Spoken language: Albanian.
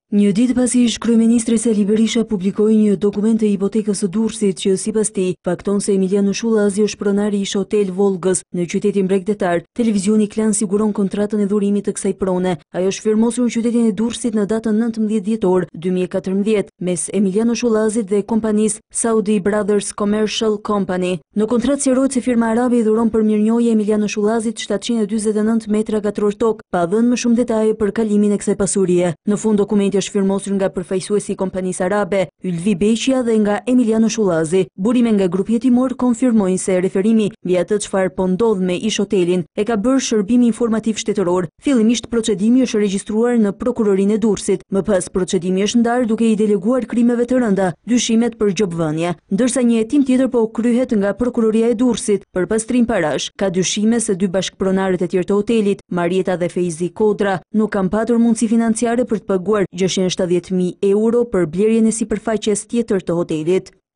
Një ditë pasi ish-kryeministri Sali Berisha publikoi një dokument të hipotekës së Durrësit që sipas tij fakton se Emiliano Shullazi është pronari i ish Hotel Volgës në qytetin Bregdetar, televizioni Klan siguron kontratën e dhurimit të kësaj prone. Ajo është firmosur në qytetin e Durrësit në datën 19 dhjetor 2014 mes Emiliano Shullazit dhe kompanisë Saudi Brothers Commercial Company. Në kontratë sqarohet se firma arabe i dhuron për mirënjohje Emiliano Shullazit 749 metra katror tokë, pa dhënë më shumë detaje për kalimin e kësaj pasurie. Në fund dokumenti është firmosur nga përfaqësuesi i kompanisë arabe, Ylvi Beqia dhe nga Emiliano Shullazi. Burime nga grupi hetimor konfirmojnë se referimi mbi atë çfarë po ndodh me ish hotelin e ka bërë shërbimi informativ shtetëror. Fillimisht procedimi është regjistruar në prokurorinë e Durrësit, më pas procedimi është ndarë duke i deleguar krimeve të rënda dyshimet për gjobvënie, ndërsa një hetim tjetër po kryhet nga prokuroria e Durrësit për pastrim parash. Ka dyshime se dy bashkëpronarët e tjerë të hotelit, Marieta dhe Feizi Kodra, nuk kanë patur mundësi financiare për të paguar 670.000 euro për blerjen e sipërfaqes tjetër të hotelit.